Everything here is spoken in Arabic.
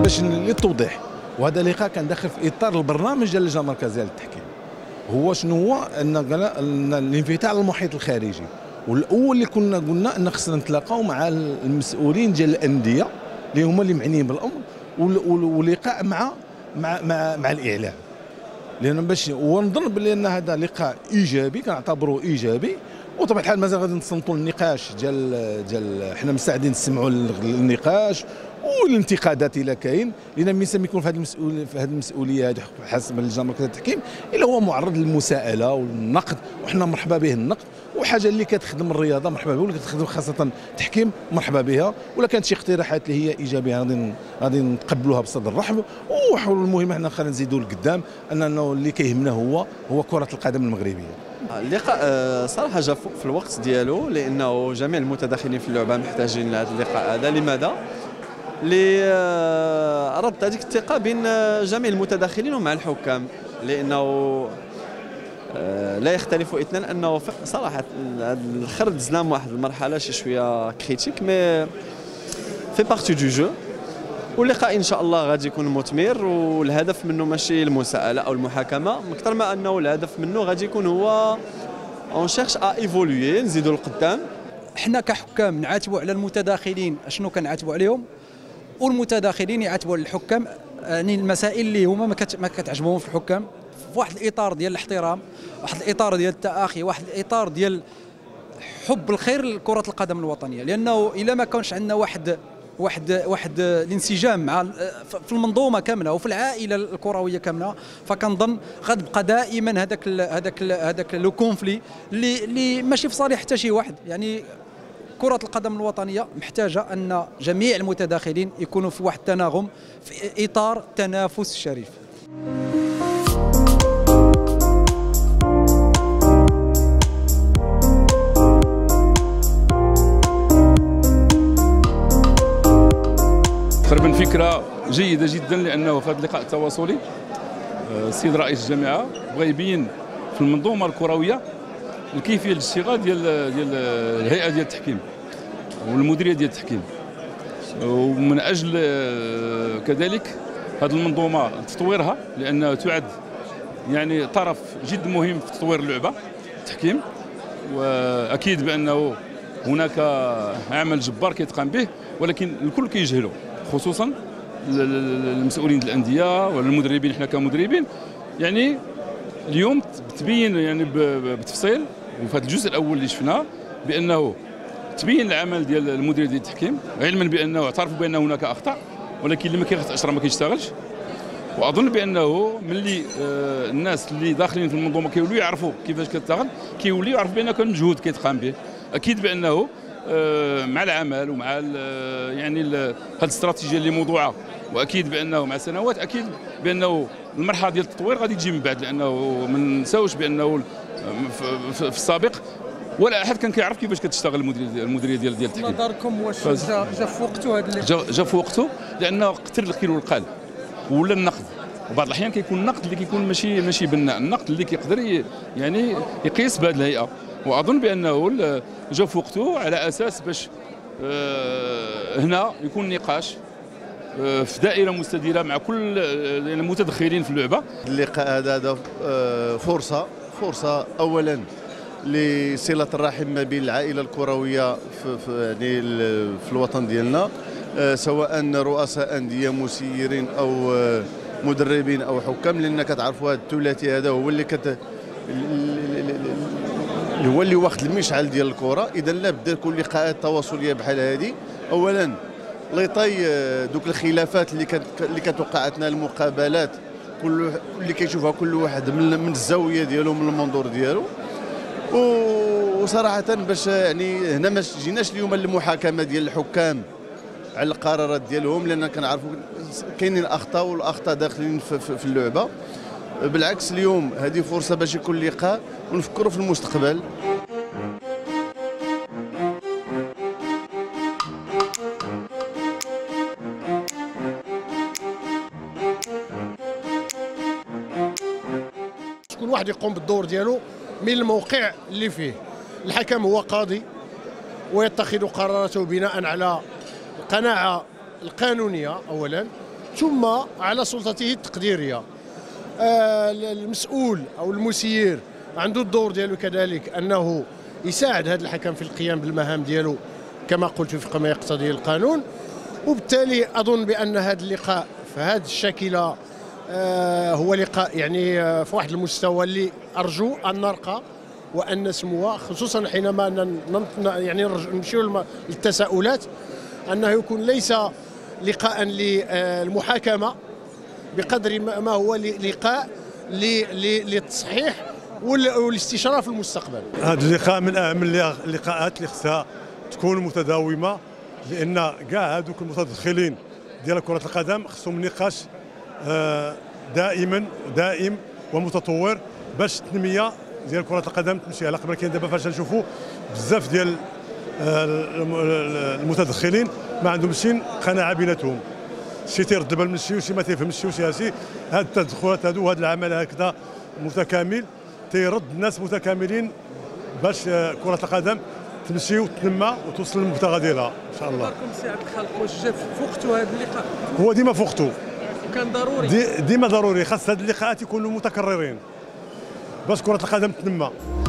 باش للتوضيح، وهذا اللقاء كان داخل في اطار البرنامج ديال اللجنه المركزيه للتحكيم. هو شنو هو ان الانفتاح على المحيط الخارجي، والاول اللي كنا قلنا ان خصنا نتلاقاو مع المسؤولين ديال الانديه اللي هما اللي معنيين بالامر، ولقاء مع الاعلام، لان باش ونظن بلي ان هذا لقاء ايجابي، كنعتبروه ايجابي. وطبعا الحال مازال غادي نتصنتوا النقاش ديال حنا مستعدين نسمعوا النقاش والانتقادات الا كاين، لان ملي يكون في هذه المسؤوليه هذه حسب اللجنه المركزيه للتحكيم الا هو معرض للمساءله والنقد، وحنا مرحبا به النقد، وحاجه اللي كتخدم الرياضه مرحبا بها، واللي كتخدم خاصه التحكيم مرحبا بها، ولا كانت شي اقتراحات اللي هي ايجابيه غادي نتقبلوها بصدر رحب. والمهم حنا خلينا نزيدوا لقدام انه اللي كيهمنا هو كره القدم المغربيه. اللقاء صراحه جا في الوقت ديالو، لانه جميع المتداخلين في اللعبه محتاجين لهذا اللقاء هذا. لماذا؟ لربط هذيك الثقه بين جميع المتداخلين ومع الحكام، لانه لا يختلف اثنان انه صراحه الاخر دزنا من واحد المرحله شي شويه كريتيك، مي في بارتي دو جو. واللقاء ان شاء الله غادي يكون مثمر، والهدف منه ماشي المساءله او المحاكمه، اكثر ما انه الهدف منه غادي يكون هو اون شيرش ا ايفولوي، نزيدوا لقدام. حنا كحكام نعاتبوا على المتداخلين اشنو كنعاتبوا عليهم، والمتداخلين يعاتبوا على الحكام يعني المسائل اللي هما ما كتعجبهم في الحكام، في واحد الاطار ديال الاحترام، واحد الاطار ديال التآخي، واحد الاطار ديال حب الخير لكرة القدم الوطنيه. لانه الا ما كانش عندنا واحد الانسجام مع في المنظومه كامله وفي العائله الكرويه كامله، فكنظن غتبقى دائما هذاك لو كونفلي اللي ماشي في صالح حتى شي واحد. يعني كرة القدم الوطنيه محتاجه ان جميع المتداخلين يكونوا في واحد التناغم في اطار تنافس شريف. تقريبا فكره جيده جدا، لانه في هذا اللقاء التواصلي السيد رئيس الجامعه بغى يبين في المنظومه الكرويه الكيفيه الاشتغال ديال الهيئه ديال التحكيم والمديريه ديال التحكيم، ومن اجل كذلك هذه المنظومه تطويرها، لانها تعد يعني طرف جد مهم في تطوير اللعبه التحكيم. واكيد بانه هناك عمل جبار كيتقام به، ولكن الكل كيجهلوا، خصوصا المسؤولين الانديه والمدربين. احنا كمدربين يعني اليوم تبين يعني بتفصيل، وفي هذا الجزء الاول اللي شفناه بانه تبين العمل ديال المدير ديال التحكيم، علما بانه اعترفوا بان هناك اخطاء، ولكن اللي ما كيخطاش راه ما كيشتغلش. واظن بانه ملي الناس اللي داخلين في المنظومه كيوليو يعرفوا كيفاش كتشتغل، كيوليو يعرفوا بان كان مجهود كيتقام به. اكيد بانه مع العمل ومع يعني هذه الاستراتيجيه اللي موضوعه، واكيد بانه مع سنوات اكيد بانه المرحله ديال التطوير غادي تجي من بعد، لانه ما نساوش بانه في السابق ولا احد كان كيعرف كيفاش كتشتغل المديريه ديال التحكيم. نظركم واش جا في وقته هذا اللي جا في وقته، لانه قتل القيل والقال ولا النقد. وبعض الاحيان كيكون النقد اللي كيكون ماشي بناء، النقد اللي كيقدر يعني يقيس بهذه الهيئه. واظن بانه جا في وقته على اساس باش هنا يكون نقاش في دائره مستديره مع كل المتدخلين في اللعبه. اللقاء هذا فرصه اولا لصله الرحم ما بين العائله الكرويه يعني في الوطن ديالنا، سواء رؤساء انديه، مسيرين او مدربين او حكام، لان كتعرفوا هذا الثلاثي هذا هو هو اللي واخد المشعل ديال الكره. اذا لابد تكون لقاءات تواصليه بحال هذه، اولا ليطي دوك الخلافات اللي كتوقع اثناء المقابلات، اللي كيشوفها كل واحد من الزاويه ديالو، من المنظور ديالو. وصراحه باش يعني هنا ما جيناش اليوم للمحاكمه ديال الحكام على القرارات ديالهم، لان كنعرفوا كاينين اخطاء، والاخطاء داخلين في اللعبه. بالعكس اليوم هذه فرصه باش يكون لقاء ونفكروا في المستقبل. شكون واحد يقوم بالدور ديالو من الموقع اللي فيه. الحكم هو قاضي ويتخذ قراراته بناء على القناعه القانونيه اولا، ثم على سلطته التقديريه. المسؤول او المسير عنده الدور ديالو كذلك انه يساعد هذا الحكم في القيام بالمهام ديالو كما قلت وفق ما يقتضي القانون. وبالتالي اظن بان هذا اللقاء في هذه الشكله هو لقاء يعني في واحد المستوى اللي ارجو ان نرقى وان نسمو، خصوصا حينما يعني نمشيو للتساؤلات، انه يكون ليس لقاء للمحاكمه بقدر ما هو لقاء للتصحيح والاستشراف المستقبل. هذا اللقاء من اهم اللقاءات اللي خصها تكون متداومه، لان كاع هذوك المتدخلين ديال كره القدم خصهم نقاش دائم ومتطور باش التنميه ديال كره القدم تمشي على قبل. كاين دابا فاش نشوفوا بزاف ديال المتدخلين ما عندهمش شي قناعه بيناتهم، شي تيرد بال من شي وشي ما تيفهمش شي وشي هادشي. هاد التدخلات هادو وهاد العمل هكذا متكامل تيرد الناس متكاملين باش كره القدم تمشي وتنمى وتوصل للمبتغى ديالها ان شاء الله. سي عبد الخالق واش جا فوقتو هذا اللقاء؟ هو ديما فوقتو، كان ضروري ديما ضروري. خاص هاد اللقاءات يكونوا متكررين باش كره القدم تنمى.